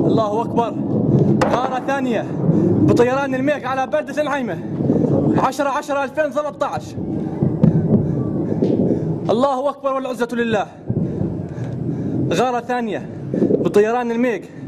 الله أكبر. غارة ثانية بطيران الميك على بلدة النعيمة 10/10/2013. الله أكبر والعزة لله. غارة ثانية بطيران الميك